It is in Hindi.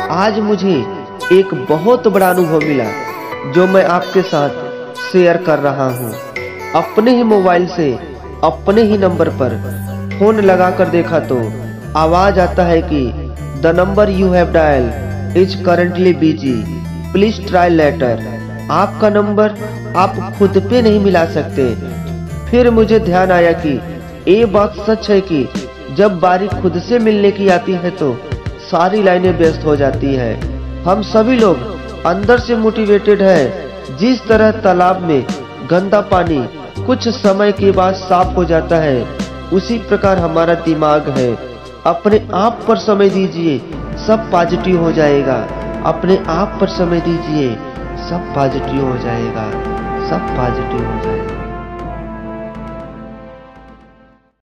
आज मुझे एक बहुत बड़ा अनुभव मिला जो मैं आपके साथ शेयर कर रहा हूँ। अपने ही मोबाइल से अपने ही नंबर पर फोन लगाकर देखा तो आवाज आता है कि the number you have dial is currently busy, please try later. आपका नंबर आप खुद पे नहीं मिला सकते। फिर मुझे ध्यान आया कि ये बात सच है कि जब बारी खुद से मिलने की आती है तो सारी लाइनें व्यस्त हो जाती है। हम सभी लोग अंदर से मोटिवेटेड है। जिस तरह तालाब में गंदा पानी कुछ समय के बाद साफ हो जाता है, उसी प्रकार हमारा दिमाग है। अपने आप पर समय दीजिए, सब पॉजिटिव हो जाएगा। अपने आप पर समय दीजिए, सब पॉजिटिव हो जाएगा, सब पॉजिटिव हो जाएगा।